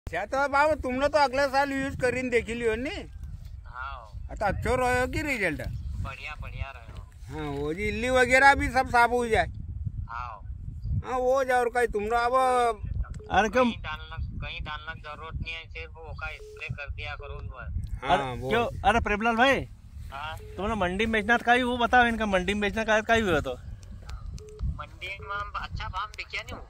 अच्छा तो बाबा तुमने तो अगले साल यूज करीन देखी लियो नी। हाँ आता अच्छो रहो की रिजल्ट बढ़िया बढ़िया रहो। हाँ वो जी इल्ली वगैरह भी सब साफ हो जाए। हाँ वो जाओ कहीं तुमने अब अरे क्यों कहीं डालना जरूरत नहीं है, सिर्फ वो का स्प्रे कर दिया करो बस। हाँ क्यों? अरे प्रेमलाल भाई हाँ तुमने मंडी में बेचना का ही वो बताओ, इनका मंडी में बेचना का ही हुआ तो मंडी में अच्छा भाव बिकिया नहीं हो।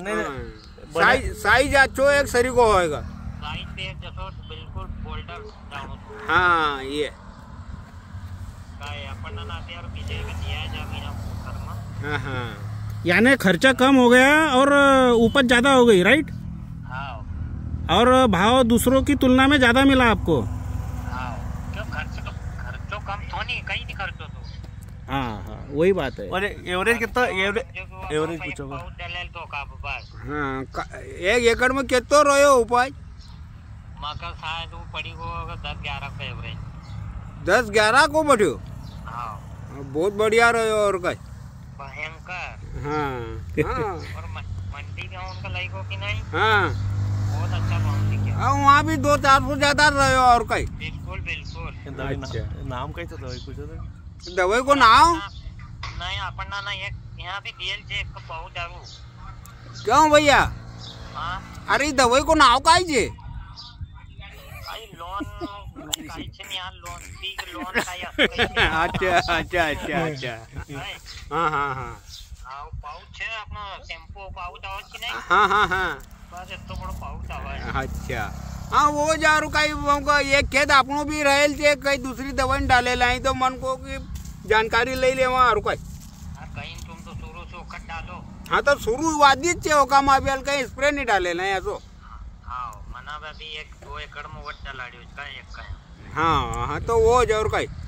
साइज अच्छो एक सरी को होएगा। साइज पे जसो बिल्कुल फोल्डर डाउन। हाँ ये काय अपन ना आते और पीछे का दिया जमीन कर्म। हाँ हाँ यानी खर्चा कम हो गया और उपज ज्यादा हो गई, राइट? हाँ और भाव दूसरों की तुलना में ज्यादा मिला आपको। हाँ क्यों खर्च तो कम तो नहीं, कहीं नहीं खर्चो तो। हाँ हाँ वही बात है। और एवरेज कितना एवरेज पूछो बहुत डलेल तो का बस। हाँ एक एकड़ में कितो रहो उपज? मगर शायद वो पड़ी को 10-11 पे एवरेज। 10-11 को बढ़ियो। हाँ बहुत बढ़िया रहो और कहीं भयंकर। हाँ हाँ और मंडी में उनका लाइको कि नहीं हाँ बहुत अच्छा भाव दिखे। वहाँ भी 2-4 ज्यादा रहे और कहीं। बिल्कुल बिल्कुल। अच्छा नाम कैसे दवाई पूछो तो दवाई को नाम नहीं अपन ना एक यहाँ पे दियल जे एक बहुत दारू। क्यों भैया? हाँ अरे दवाई को नाव का जे आई लोन काई छे नहीं यहाँ लोन ठीक लोन काया। अच्छा अच्छा अच्छा अच्छा हाँ हाँ हाँ हाँ पाउच है अपना शैम्पू पाउच आवाज की नहीं। हाँ हाँ हाँ बस इतना बड़ा पाउच आवाज। अच्छा हाँ वो जारू कहीं एक खेत अपनों भी रहेल थे, कहीं दूसरी दवाई डाले लाई तो मन को की जानकारी ले ले वहाँ रुका। कहीं तुम तो शुरू से उखट डालो। हाँ तो शुरुआत चे ओका माबियल कहीं स्प्रे नहीं डाले ना ऐसो। हाँ मना अभी 1-2 एकड़ में वट डालाड़ी उसका एक का। हाँ हाँ तो वो जरूर कहीं